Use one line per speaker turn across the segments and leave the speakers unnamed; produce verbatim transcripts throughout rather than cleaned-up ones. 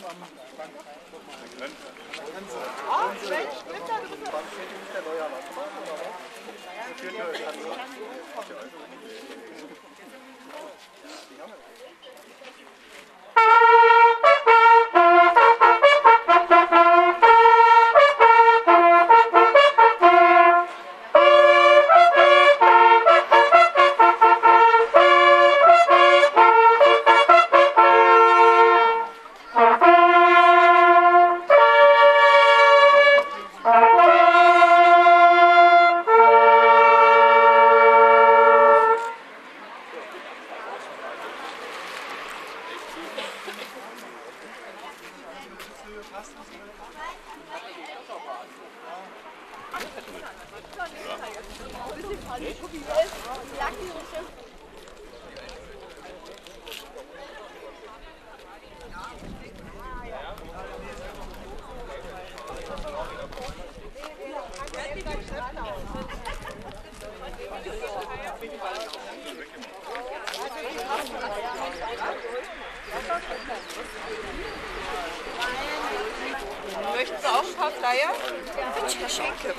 Möchten Sie auch ein paar Flyer? Ja, Geschenke.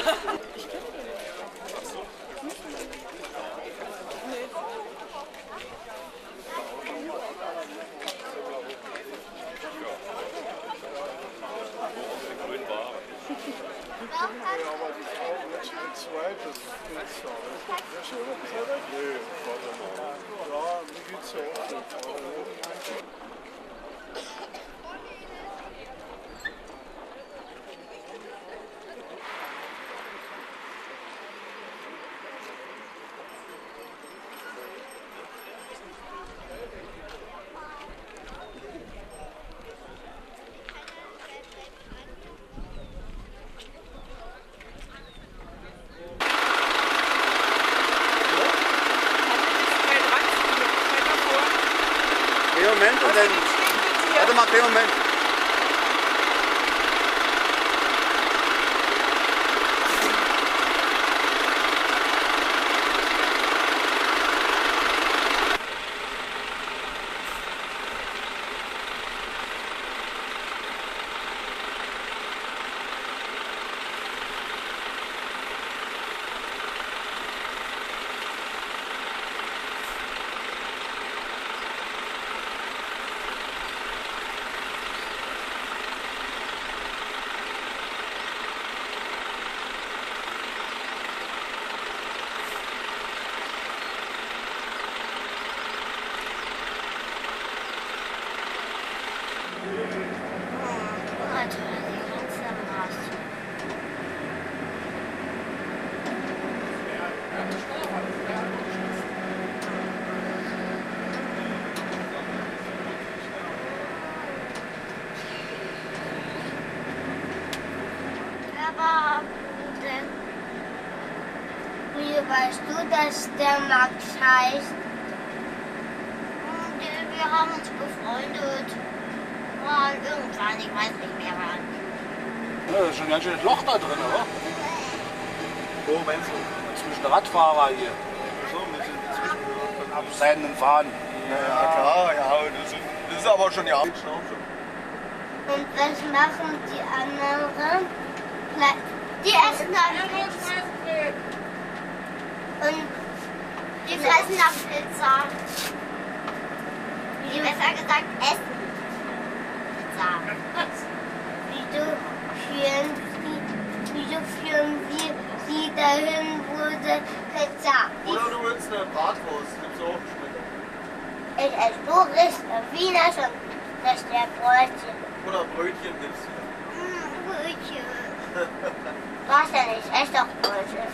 Moment und dann. Warte mal, einen Moment.
Wie weißt du, dass der Max heißt? Wir haben uns befreundet. Mal irgendwann, ich weiß nicht mehr wann.
Ja, da ist schon ein ganz schönes Loch da drin, oder? Wo meinst du? Zwischen Radfahrer hier.
So, mit den Zwischenhören.
Abseitenden Fahren.
Ja, klar, ja, das ist, das ist aber schon ja.
Und was machen die anderen? Die essen dann Pizza. Und die fressen nach Pizza. Wie besser gesagt, essen Pizza. Wieso führen sie, wieso führen sie sie dahin, wo sie Pizza?
Oder du willst eine Bratwurst, gibt's auch Geschmack.
Ich esse Tourist, Wiener schon, das ist der Brötchen.
Oder Brötchen gibt's hier.
Mm, Brötchen. Was denn nicht? Ess doch Brötchen.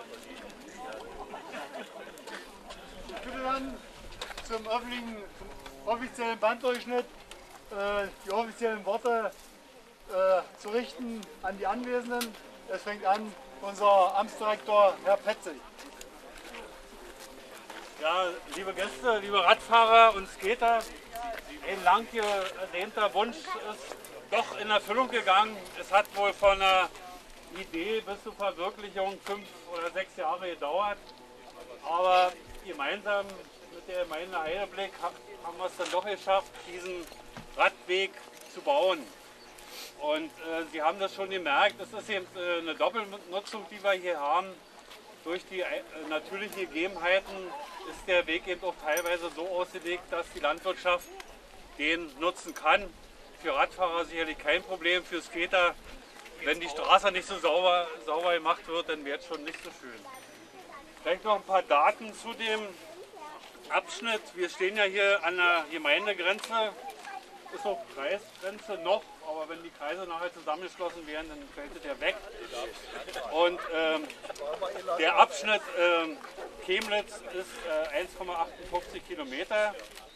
Ich bitte dann zum, öffentlichen, zum offiziellen Banddurchschnitt äh, die offiziellen Worte äh, zu richten an die Anwesenden. Es fängt an unser Amtsdirektor Herr Petzig.
Ja, liebe Gäste, liebe Radfahrer und Skater, ein lang ersehnter Wunsch ist doch in Erfüllung gegangen. Es hat wohl von der Idee bis zur Verwirklichung fünf oder sechs Jahre gedauert. Aber gemeinsam mit der Gemeinde Heideblick haben wir es dann doch geschafft, diesen Radweg zu bauen. Und äh, Sie haben das schon gemerkt, es ist eben äh, eine Doppelnutzung, die wir hier haben. Durch die äh, natürlichen Gegebenheiten ist der Weg eben auch teilweise so ausgelegt, dass die Landwirtschaft den nutzen kann. Für Radfahrer sicherlich kein Problem, für Skater, wenn die Straße nicht so sauber, sauber gemacht wird, dann wäre es schon nicht so schön. Vielleicht noch ein paar Daten zu dem Abschnitt. Wir stehen ja hier an der Gemeindegrenze, ist auch Kreisgrenze noch, aber wenn die Kreise nachher zusammengeschlossen werden, dann fällt der weg. Und ähm, der Abschnitt ähm, Chemnitz ist äh, eins Komma achtundfünfzig Kilometer.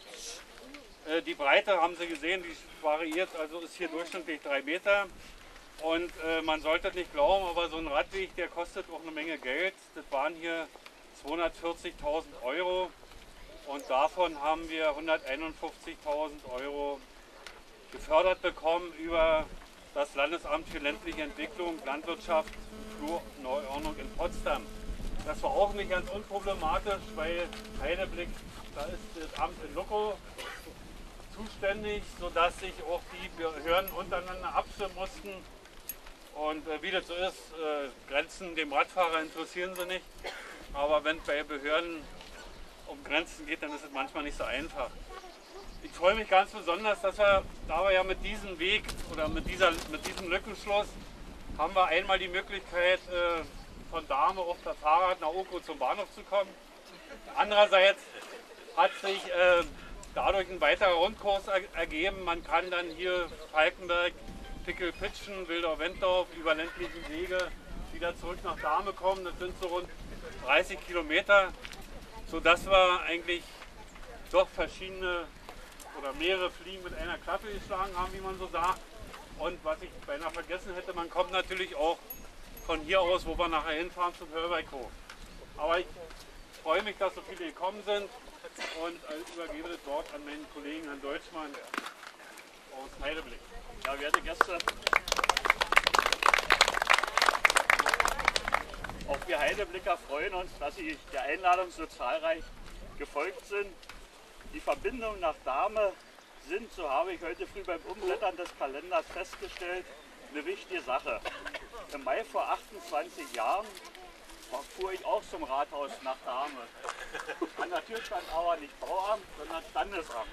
Äh, die Breite haben Sie gesehen, die variiert, also ist hier durchschnittlich drei Meter. Und äh, man sollte es nicht glauben, aber so ein Radweg, der kostet auch eine Menge Geld. Das waren hier zweihundertvierzigtausend Euro und davon haben wir hunderteinundfünfzigtausend Euro gefördert bekommen über das Landesamt für ländliche Entwicklung, Landwirtschaft, Flurneuordnung in Potsdam. Das war auch nicht ganz unproblematisch, weil Heideblick, da ist das Amt in Luckow zuständig, sodass sich auch die Behörden untereinander abstimmen mussten. Und äh, wie das so ist, äh, Grenzen dem Radfahrer interessieren sie nicht. Aber wenn es bei Behörden um Grenzen geht, dann ist es manchmal nicht so einfach. Ich freue mich ganz besonders, dass wir, da wir ja mit diesem Weg oder mit, dieser, mit diesem Lückenschluss haben wir einmal die Möglichkeit, äh, von Dahme auf das Fahrrad nach Okow zum Bahnhof zu kommen. Andererseits hat sich äh, dadurch ein weiterer Rundkurs er ergeben. Man kann dann hier Falkenberg, Pickelpitschen, Wildau-Wentorf über ländlichen Wege wieder zurück nach Dahme kommen. Das sind so rund dreißig Kilometer, sodass wir eigentlich doch verschiedene oder mehrere Fliegen mit einer Klappe geschlagen haben, wie man so sagt. Und was ich beinahe vergessen hätte, man kommt natürlich auch von hier aus, wo wir nachher hinfahren, zum Hörberghof. Aber ich freue mich, dass so viele gekommen sind und übergebe das Wort an meinen Kollegen Herrn Deutschmann aus Heideblick.
Ja, werte Gäste, auch wir Heideblicker freuen uns, dass Sie der Einladung so zahlreich gefolgt sind. Die Verbindungen nach Dahme sind, so habe ich heute früh beim Umblättern des Kalenders festgestellt, eine wichtige Sache. Im Mai vor achtundzwanzig Jahren fuhr ich auch zum Rathaus nach Dahme. An der Tür stand aber nicht Bauamt, sondern Standesamt.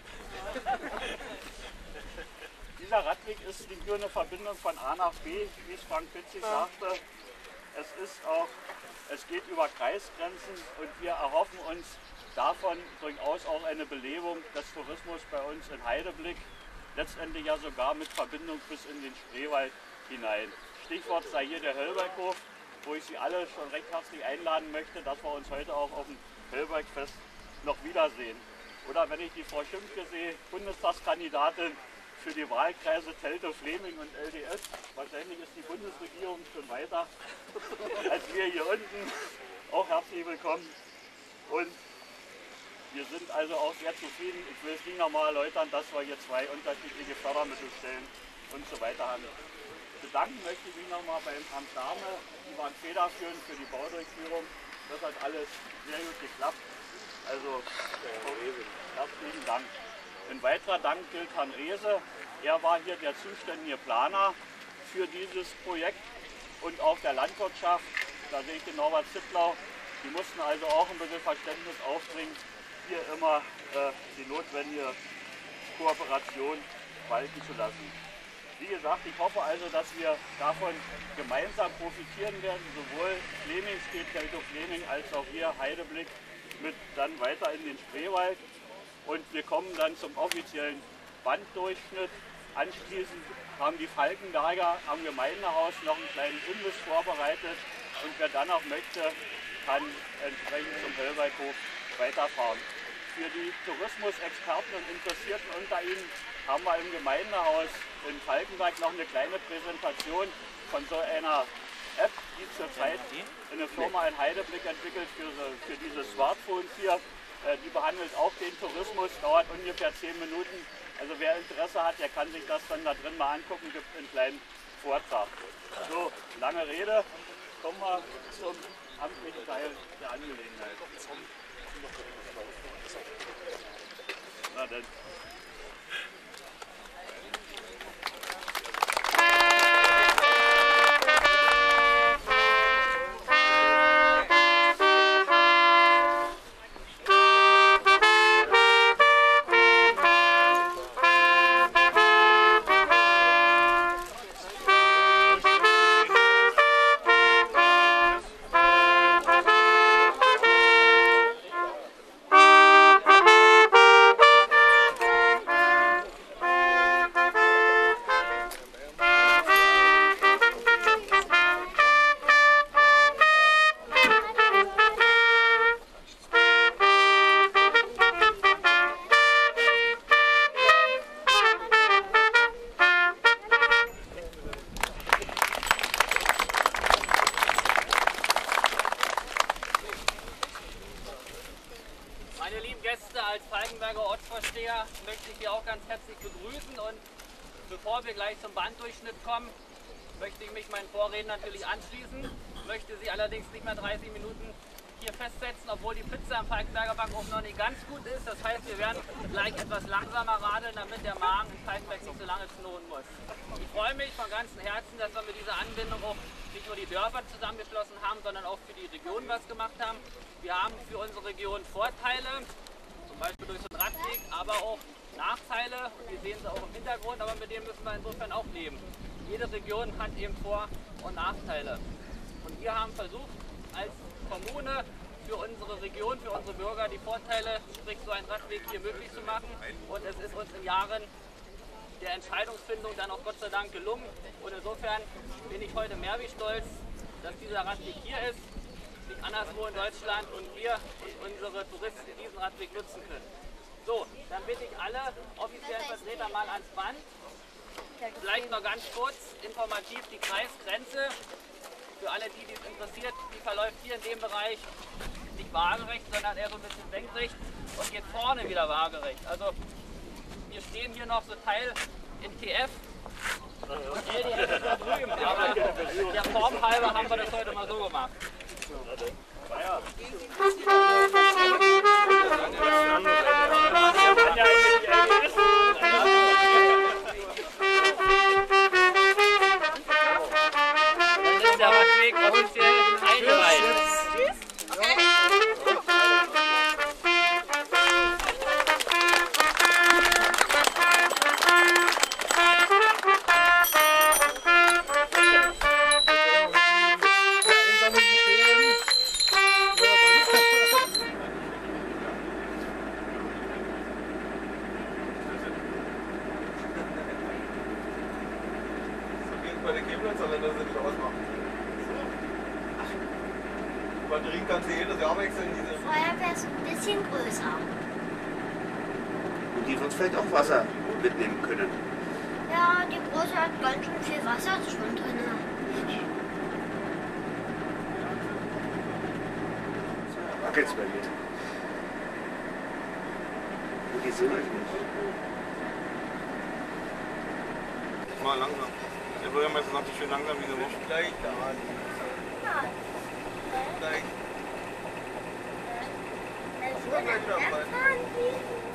Dieser Radweg ist nicht nur eine Verbindung von A nach B, wie es Frank Pitzig sagte. Es ist auch, es geht über Kreisgrenzen und wir erhoffen uns davon durchaus auch eine Belebung des Tourismus bei uns in Heideblick, letztendlich ja sogar mit Verbindung bis in den Spreewald hinein. Stichwort sei hier der Höllberghof, wo ich Sie alle schon recht herzlich einladen möchte, dass wir uns heute auch auf dem Höllbergfest noch wiedersehen. Oder wenn ich die Frau Schimpke sehe, Bundestagskandidatin für die Wahlkreise Teltow-Fleming und L D S. Wahrscheinlich ist die Bundesregierung schon weiter als wir hier unten. Auch herzlich willkommen. Und wir sind also auch sehr zufrieden. Ich will es nicht nochmal erläutern, dass wir hier zwei unterschiedliche Fördermittelstellen und so weiter haben. Bedanken möchte ich mich nochmal beim Amt Dahme. Die waren federführend für die Baudurchführung. Das hat alles sehr gut geklappt. Also herzlichen Dank. Ein weiterer Dank gilt Herrn Rehse. Er war hier der zuständige Planer für dieses Projekt und auch der Landwirtschaft. Da sehe ich den Norbert Zittlau. Die mussten also auch ein bisschen Verständnis aufbringen, hier immer äh, die notwendige Kooperation walten zu lassen. Wie gesagt, ich hoffe also, dass wir davon gemeinsam profitieren werden, sowohl Fleming, Teltow-Fleming als auch wir Heideblick mit dann weiter in den Spreewald. Und wir kommen dann zum offiziellen Banddurchschnitt. Anschließend haben die Falkenberger am Gemeindehaus noch einen kleinen Imbiss vorbereitet. Und wer dann auch möchte, kann entsprechend zum Höllweithof weiterfahren. Für die Tourismusexperten und Interessierten unter Ihnen haben wir im Gemeindehaus in Falkenberg noch eine kleine Präsentation von so einer App, die zurzeit eine Firma in Heideblick entwickelt für, so, für diese Smartphones hier. Äh, die behandelt auch den Tourismus, dauert ungefähr zehn Minuten. Also wer Interesse hat, der kann sich das dann da drin mal angucken, gibt einen kleinen Vortrag. So, lange Rede, kommen wir zum amtlichen Teil der Angelegenheit. Na denn.
Meine lieben Gäste, als Falkenberger Ortsvorsteher möchte ich Sie auch ganz herzlich begrüßen und bevor wir gleich zum Banddurchschnitt kommen, möchte ich mich meinen Vorrednern natürlich anschließen, möchte Sie allerdings nicht mehr dreißig Minuten hier festsetzen, obwohl die Pizza am Falkenberger Backofen noch nicht ganz gut ist. Das heißt, wir werden gleich etwas langsamer radeln, damit der Magen in Falkenberg nicht so lange knurren muss. Ich freue mich von ganzem Herzen, dass wir mit dieser Anbindung auch nicht nur die Dörfer zusammengeschlossen haben, sondern auch für die Region was gemacht haben. Wir haben für unsere Region Vorteile, zum Beispiel durch so einen Radweg, aber auch Nachteile. Die sehen Sie auch im Hintergrund, aber mit denen müssen wir insofern auch leben. Jede Region hat eben Vor- und Nachteile. Und wir haben versucht, als Kommune für unsere Region, für unsere Bürger die Vorteile, sprich so einen Radweg hier möglich zu machen. Und es ist uns in Jahren der Entscheidungsfindung dann auch Gott sei Dank gelungen. Und insofern bin ich heute mehr wie stolz, dass dieser Radweg hier ist, nicht anderswo in Deutschland und wir und unsere Touristen diesen Radweg nutzen können. So, dann bitte ich alle offiziellen Vertreter mal ans Band. Vielleicht noch ganz kurz informativ die Kreisgrenze. Für alle, die dies interessiert, die verläuft hier in dem Bereich nicht waagerecht, sondern eher so ein bisschen senkrecht und geht vorne wieder waagerecht. Also wir stehen hier noch so Teil in T F und hier die Ecke da drüben, aber der Form halber haben wir das heute mal so gemacht. Dann ist der Radweg offiziell eingeweiht.
Batterien kannst du jedes Jahr wechseln. Diese
Feuerwehr ist ein bisschen größer.
und die wird vielleicht auch Wasser mitnehmen können.
Ja, die große hat ganz schön viel Wasser schon drin.
Wackelt's bei dir? Und die sind euch nicht.
Mal langsam. Der Bürgermeister sagt, ich schön langsam diese Woche.
Gleich da an.
Ja.
Gleich.
Das wird dann erfahren, wie...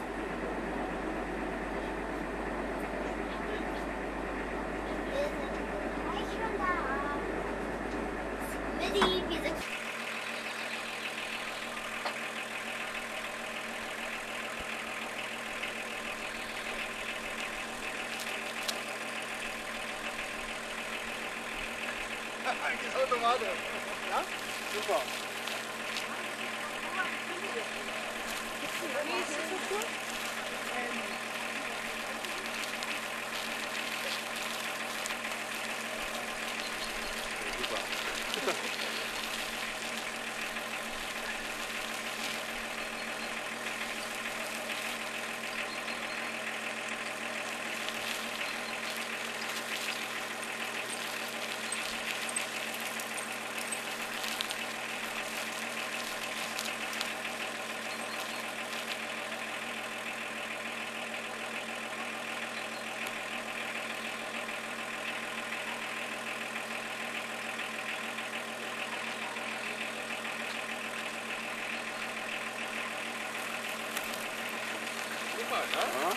Smitty, wir sind...
Eigentlich automatisch. Ja? Super.
Ja.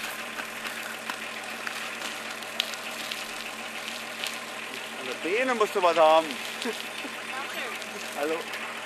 An der Beine musst du was haben. Also.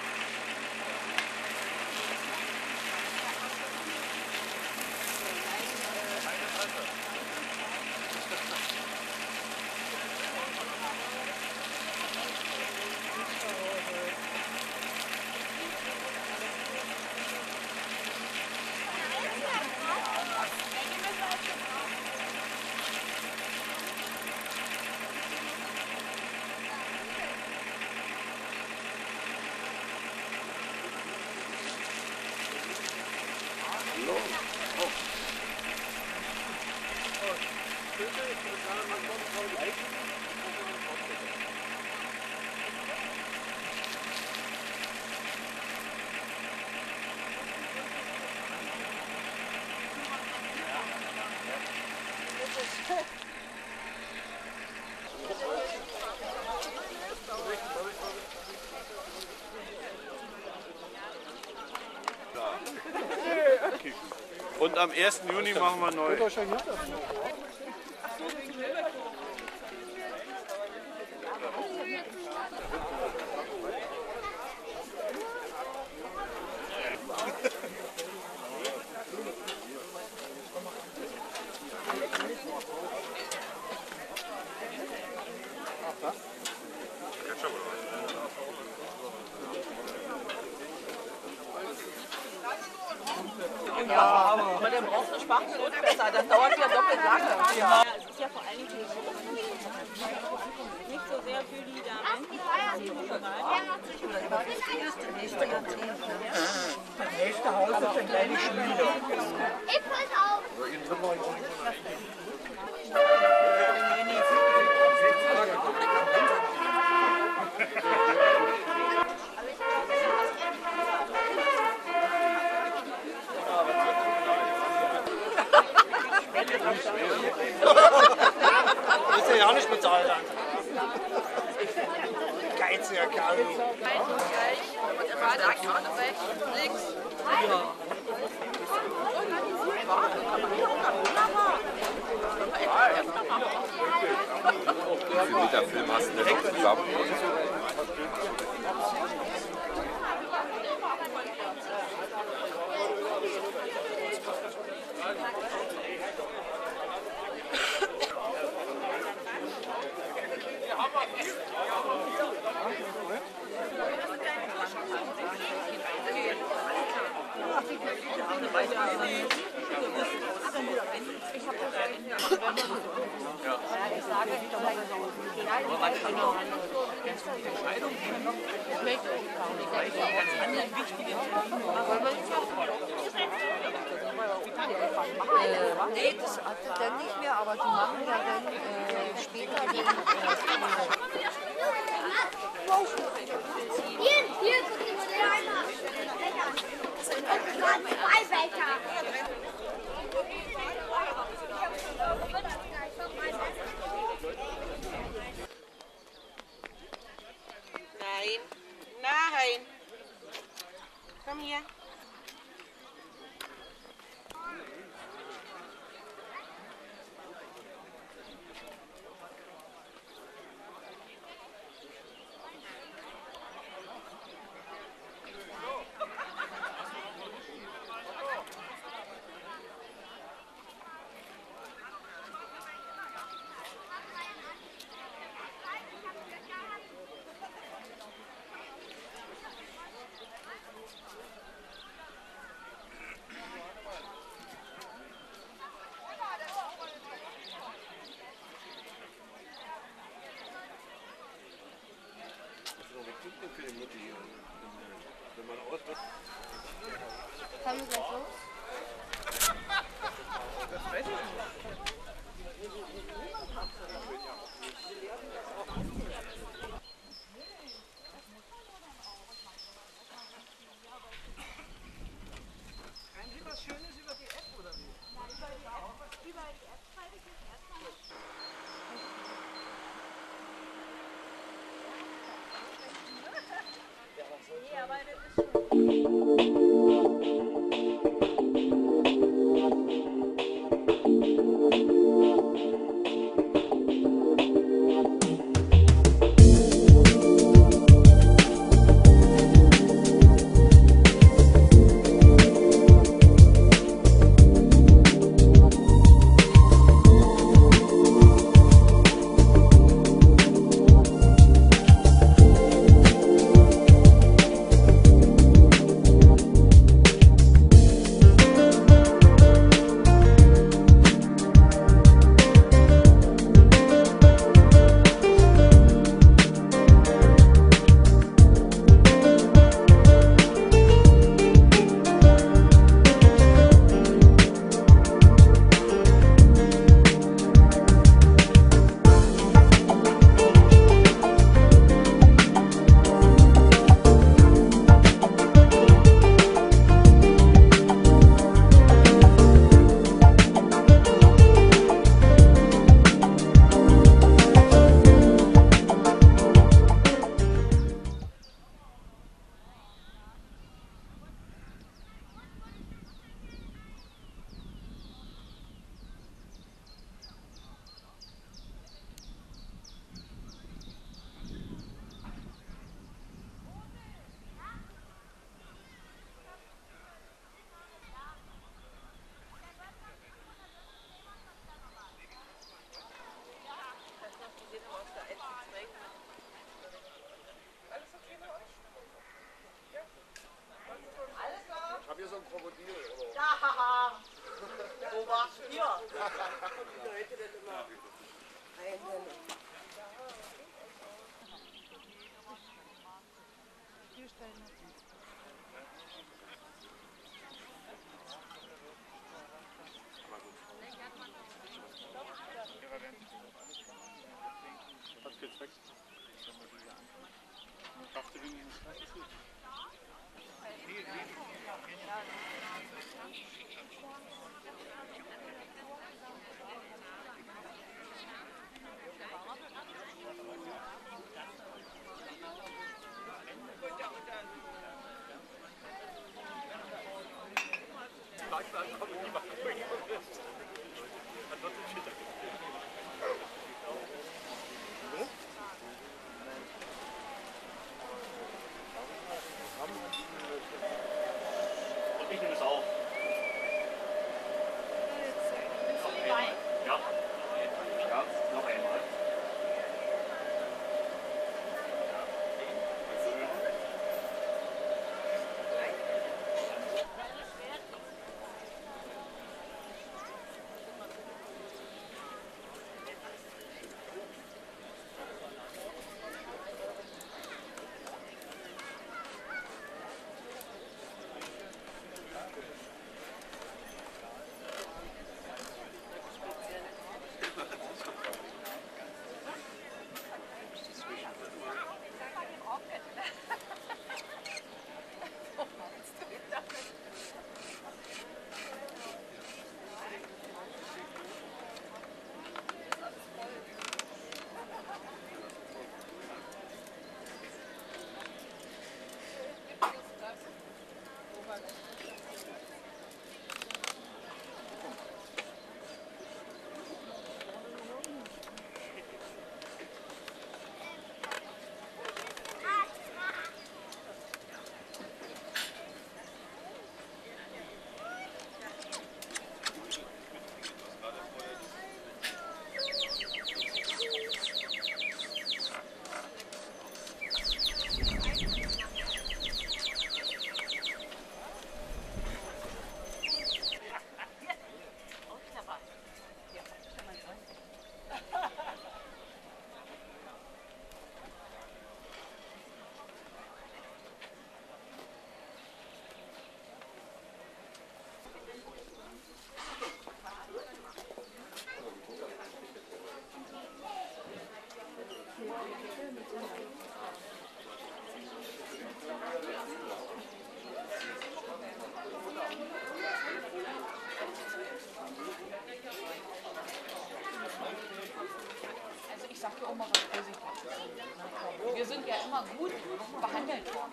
Und am ersten Juni machen wir neu.
Ja, aber der braucht eine Spachtel besser, dann dauert ja doppelt lange. Ja. Es ist ja vor allen Dingen nicht so sehr für die Damen. Das nächste Jahrzehnt. Das nächste Haus ist eine kleine Schmiede.
Ich pass auf!
Das ist ja nicht bezahlt. Geiziger Kerl.
Und er war da gerade rechts, links. Ja.
Wie viel Meter Film hast du denn noch zusammen?
Nee, das hat er dann nicht mehr, aber die machen ja dann äh, später den.
Hier, hier, guck dir mal den an. Das sind gerade zwei Becher.
Nein, nein. Komm hier.
Kommen wir gleich los?
Das weiß ich nicht. Schreiben Sie was Schönes über die App oder wie? Nein, über die App. Über die App schreibe ich jetzt erstmal. Nee, aber das ist schon. Ja.
Hat jetzt weg. Schaffst du wenigstens das?
Und ich nehme es auf. Ja. Ja, noch einmal.
Also ich sage ja auch mal was Positives. Wir sind ja immer gut behandelt worden.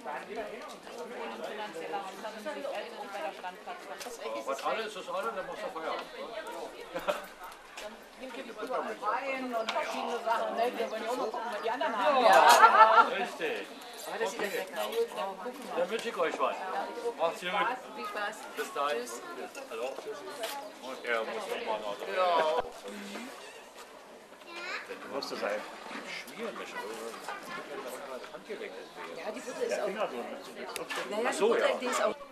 Ohne finanzielle Hand sind sich Eltern bei der Standplatz.
Was alles ist alles, dann muss er Feierabend.
Hier gibt es überall Wein und verschiedene Sachen. Ne? Wir wollen ja auch noch gucken, was die anderen haben. Ja, genau.
Richtig.
Okay.
Dann wünsche ich euch was. Macht's gut.
Viel Spaß.
Bis dahin.
Tschüss.
Hallo. Und er muss noch mal noch.
Ja.
Du musst das ein Schmieren mischen, oder? Handgelenk ist.
Ja, die Butter ist auch. Naja,
Ach so,
die Butter,
ja.
die ist auch.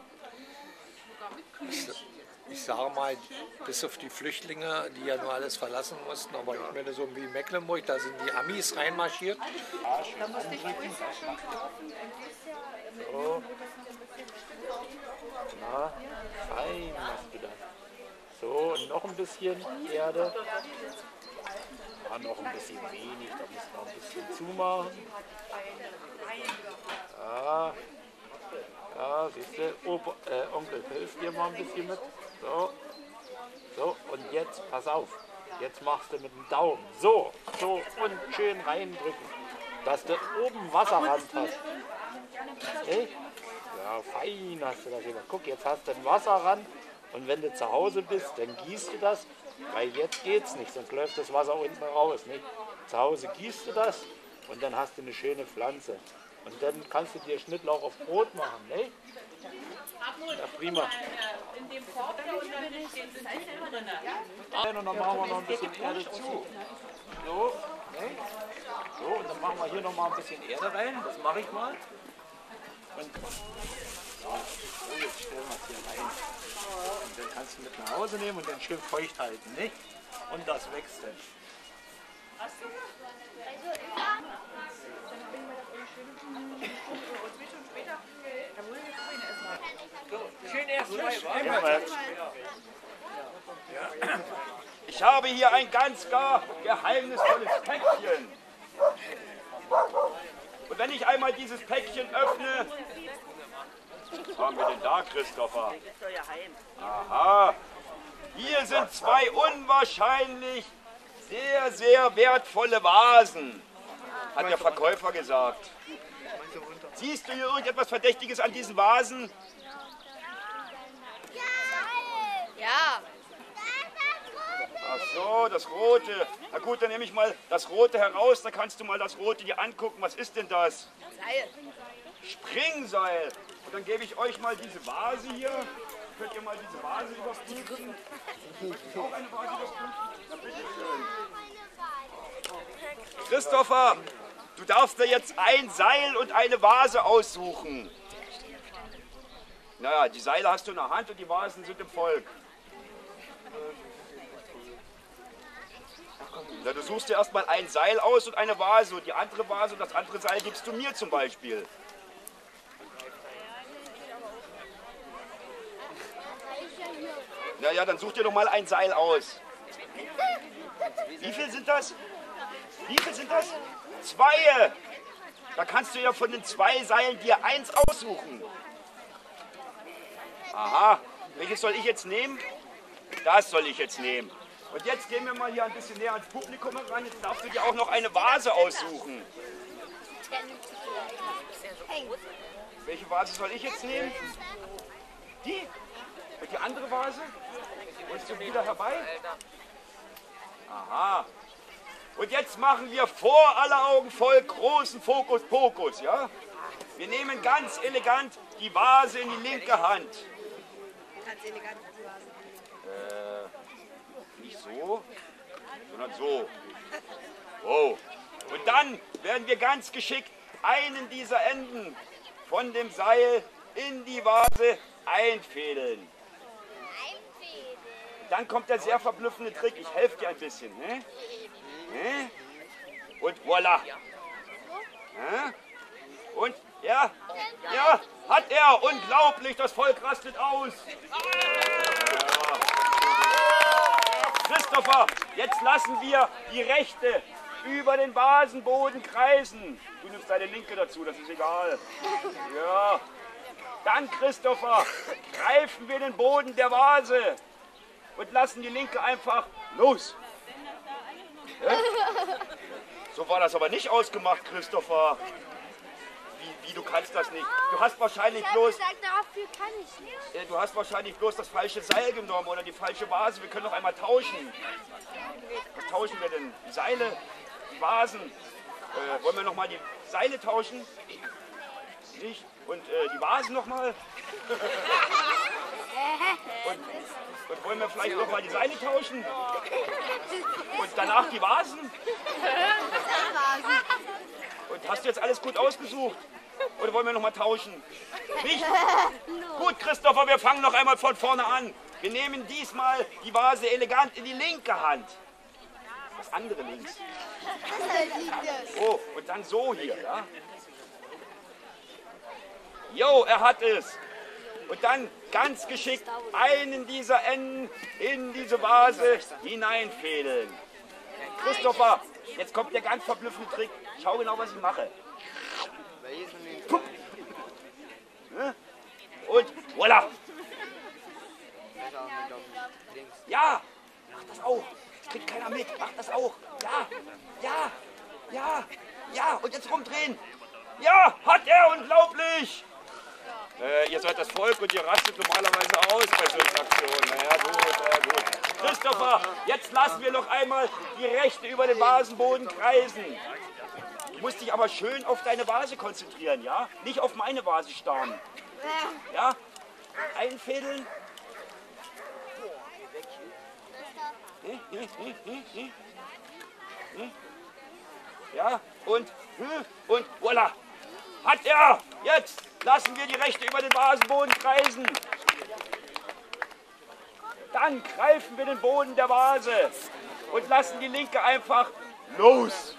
Ich sage mal, bis auf die Flüchtlinge, die ja nur alles verlassen mussten, aber ich meine so wie Mecklenburg, da sind die Amis reinmarschiert.
Da musste ich schon kaufen.
So. Na, fein machst du das. So, und noch ein bisschen Erde. Ja, noch ein bisschen wenig, da müssen wir ein bisschen zumachen. Ja, ja, siehst du, Opa, äh, Onkel hilft dir mal ein bisschen mit. So, so, und jetzt, pass auf, jetzt machst du mit dem Daumen. So, so, und schön reindrücken, dass du oben Wasserrand hast. Okay? Ja, fein hast du das gemacht. Guck, jetzt hast du einen Wasserrand und wenn du zu Hause bist, dann gießt du das, weil jetzt geht's nicht, sonst läuft das Wasser unten raus. Nicht? Zu Hause gießt du das und dann hast du eine schöne Pflanze. Und dann kannst du dir Schnittlauch auf Brot machen. Ne? Ja, prima.
In dem Korb da und dann steht es drin.
Und dann machen wir noch ein bisschen Erde zu. So, ne? So, und dann machen wir hier noch mal ein bisschen Erde rein. Das mache ich mal. Und So, jetzt stellen wir es hier rein. Und dann kannst du mit nach Hause nehmen und dann schön feucht halten, nicht? Und das wächst dann.
Schön erst zwei,
Ich habe hier ein ganz gar geheimnisvolles Päckchen. Und wenn ich einmal dieses Päckchen öffne, was haben wir denn da, Christopher? Aha, hier sind zwei unwahrscheinlich sehr, sehr wertvolle Vasen, hat der Verkäufer gesagt. Siehst du hier irgendetwas Verdächtiges an diesen Vasen?
Ja.
Ach so, das Rote. Na gut, dann nehme ich mal das Rote heraus, da kannst du mal das Rote dir angucken. Was ist denn das?
Seil.
Springseil. Und dann gebe ich euch mal diese Vase hier. Könnt ihr mal diese Vase überprüfen? Auch eine Vase überprüfen? Na bitteschön. Christopher, du darfst dir jetzt ein Seil und eine Vase aussuchen. Naja, die Seile hast du in der Hand und die Vasen sind im Volk. Na, du suchst dir erstmal ein Seil aus und eine Vase und die andere Vase und das andere Seil gibst du mir zum Beispiel. Na ja, dann such dir doch mal ein Seil aus. Wie viel sind das? Wie viel sind das? Zwei! Da kannst du ja von den zwei Seilen dir eins aussuchen. Aha, welches soll ich jetzt nehmen? Das soll ich jetzt nehmen. Und jetzt gehen wir mal hier ein bisschen näher ans Publikum heran. Jetzt darfst du dir auch noch eine Vase aussuchen. Welche Vase soll ich jetzt nehmen? Die? Und die andere Vase? Holst du wieder herbei? Aha. Und jetzt machen wir vor aller Augen voll großen Fokus-Pokus, ja? Wir nehmen ganz elegant die Vase in die linke Hand.
Ganz elegant die Vase.
Äh, nicht so, sondern so. Oh. Und dann werden wir ganz geschickt einen dieser Enden von dem Seil in die Vase einfädeln. Dann kommt der sehr verblüffende Trick. Ich helfe dir ein bisschen. Ne? Ne? Und voilà. Ne? Und ja, ja, hat er. Unglaublich, das Volk rastet aus. Ja. Christopher, jetzt lassen wir die rechte über den Vasenboden kreisen. Du nimmst deine linke dazu, das ist egal. Ja. Dann, Christopher, greifen wir den Boden der Vase und lassen die linke einfach los. Ja? So war das aber nicht ausgemacht, Christopher. Wie, wie, du kannst das nicht. Du hast wahrscheinlich bloß...
Dafür kann ich nicht.
Äh, du hast wahrscheinlich bloß das falsche Seil genommen oder die falsche Vase. Wir können noch einmal tauschen. Was tauschen wir denn? Die Seile? Die Vasen? Äh, wollen wir noch mal die Seile tauschen? Nicht? Und äh, die Vasen noch mal? Und, und wollen wir vielleicht noch mal die Seile tauschen? Und danach die Vasen? Und hast du jetzt alles gut ausgesucht? Oder wollen wir noch mal tauschen? Nicht? Gut, Christopher, wir fangen noch einmal von vorne an. Wir nehmen diesmal die Vase elegant in die linke Hand. Das andere links. Oh, und dann so hier, ja? Jo, er hat es. Und dann ganz geschickt einen dieser Enden in diese Vase hineinfädeln. Christopher, jetzt kommt der ganz verblüffende Trick. Schau genau, was ich mache. Und voilà. Ja, mach das auch. Das kriegt keiner mit. Mach das auch. Ja, ja, ja, ja. Und jetzt rumdrehen. Ja, hat er, unglaublich. Äh, ihr seid das Volk und ihr rastet normalerweise aus bei solchen Aktionen. Naja, gut, naja, gut. Christopher, jetzt lassen wir noch einmal die rechte über den Vasenboden kreisen. Du musst dich aber schön auf deine Vase konzentrieren, ja? Nicht auf meine Vase starren. Ja? Einfädeln. Ja, und, und voilà. Hat er! Jetzt lassen wir die Rechte über den Vasenboden kreisen. Dann greifen wir den Boden der Vase und lassen die linke einfach los.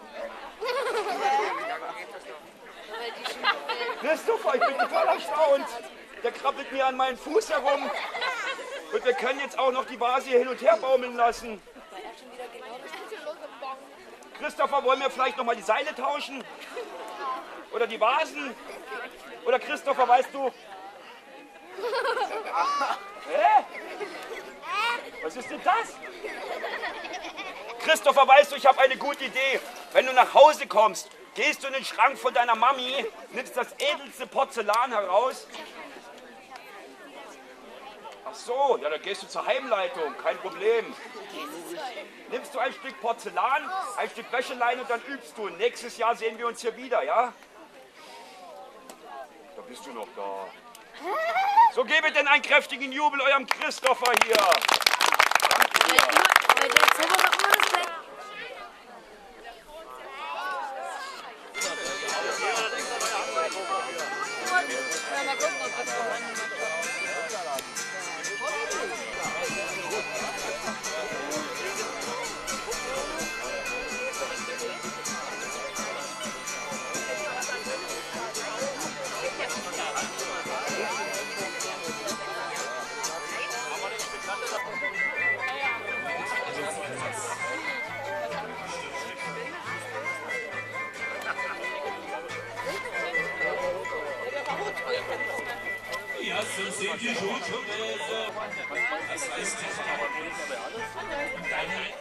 Christopher, ich bin total erstaunt. Der krabbelt mir an meinen Fuß herum. Und wir können jetzt auch noch die Vase hier hin und her baumeln lassen. Christopher, wollen wir vielleicht noch mal die Seile tauschen? Oder die Vasen? Oder Christopher, weißt du? Hä? Was ist denn das? Christopher, weißt du, ich habe eine gute Idee. Wenn du nach Hause kommst, gehst du in den Schrank von deiner Mami, nimmst das edelste Porzellan heraus. Ach so, ja, dann gehst du zur Heimleitung, kein Problem. Nimmst du ein Stück Porzellan, ein Stück Wäscheleine und dann übst du. Nächstes Jahr sehen wir uns hier wieder, ja? Da bist du noch da. So gebet denn einen kräftigen Jubel eurem Christopher hier. Danke dir.
Ja, so sind die Schulschubese. Das heißt, deine...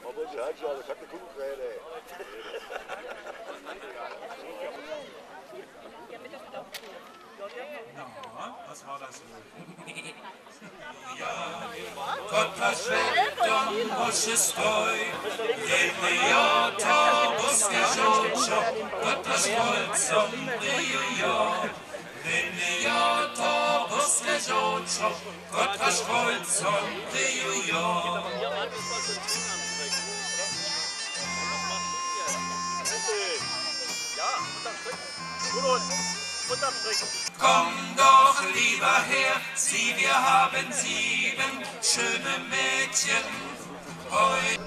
Ja, was war das wohl? Ja, Gott verschwenden, was ist treu. Leata, was geschaut, Gott das Kreuz am Rio. Leata, was geschaut, Gott das Kreuz am Rio. Komm doch lieber her, sieh, wir haben sieben schöne Mädchen heute.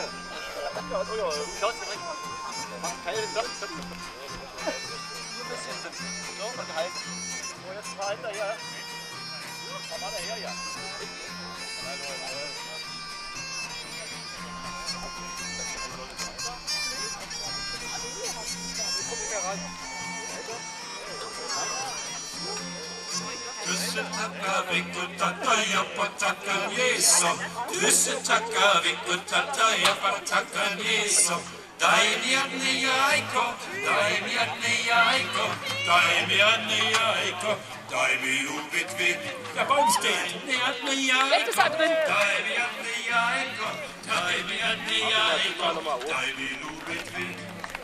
Düsse taka viku tata ja pataka jeso. Düsse taka viku tata ja pataka jeso. Daj mi jedne jajko, daj mi jedne jajko, daj mi jedne jajko, daj mi ljubit vid. Der Baum steht, der hat ne jajko, daj mi jedne jajko, daj mi jedne jajko, daj mi ljubit vid.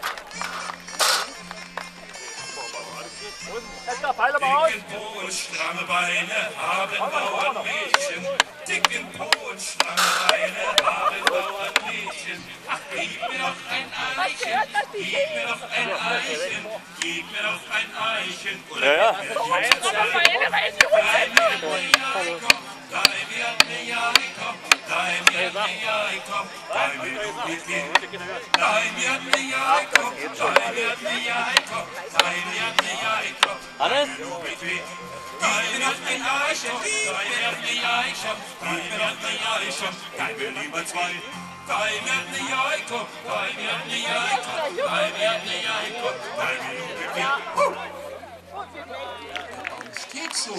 Dicken Po und stramme Beine haben Bauernmädchen. Dicken Po und stramme Beine haben Bauernmädchen. Ach, gib mir doch ein Eichen, gib mir doch ein Eichen, gib mir doch ein Eichen. Oder ja, ja. Gib mir eine Jajko, daj mir eine Jajko, daj mir ljubit vid. Daj mir eine Jajko, daj mir eine Jajko, daj mir eine Jajko, daj mir ljubit vid. Daj mir noch ein Eichen, daj mir eine Jajko, daj mir eine Jajko, daj mir lieber zwei. Daj mir eine Jajko, daj mir eine Jajko, daj mir eine Jajko, daj mir ljubit vid. Es geht so.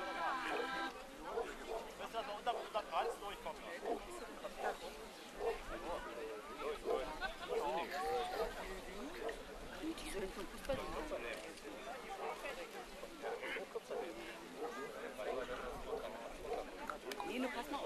Nino, pass mal auf.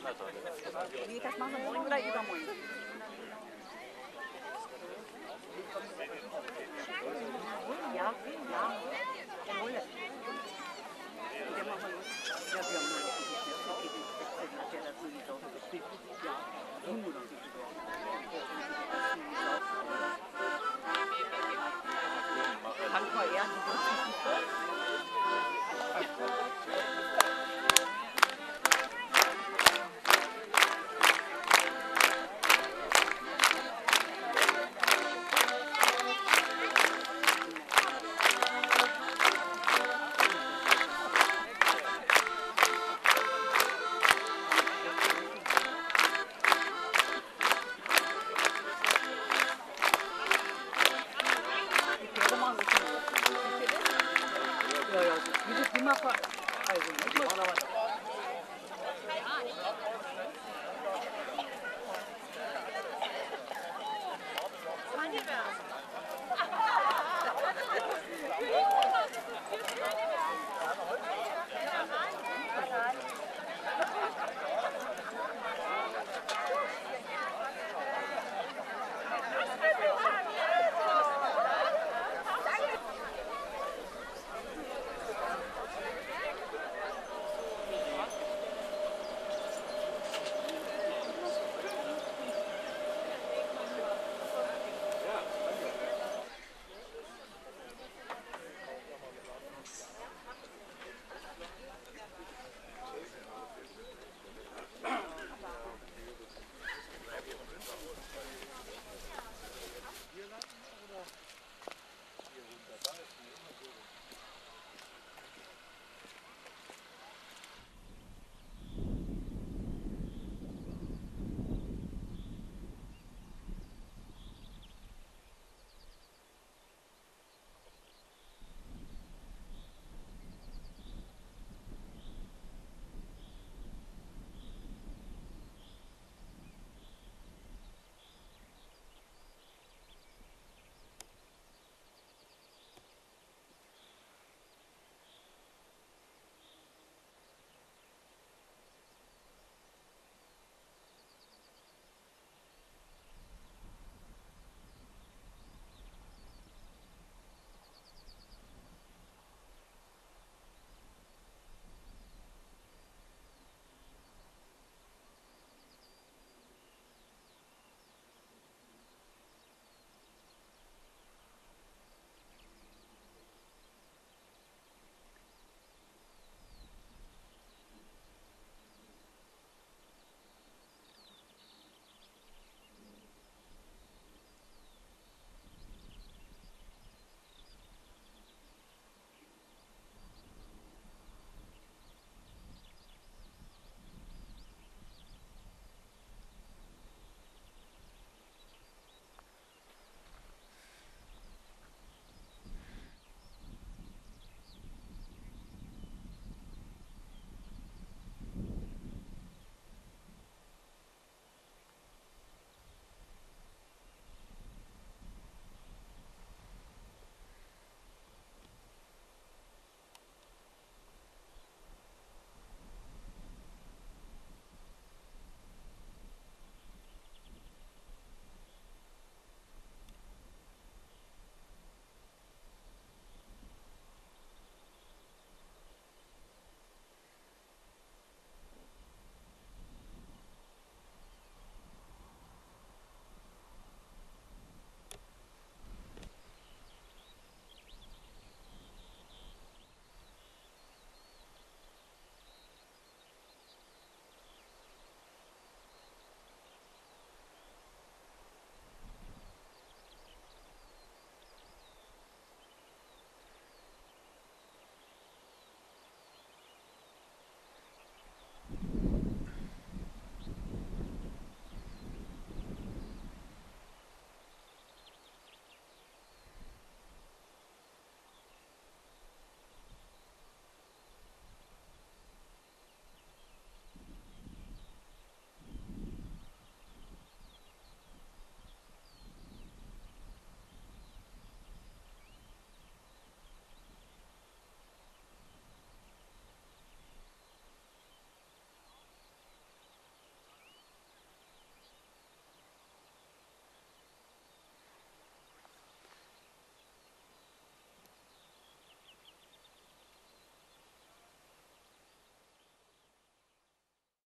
Nee, das machen wir morgen oder übermorgen. Ja, ja.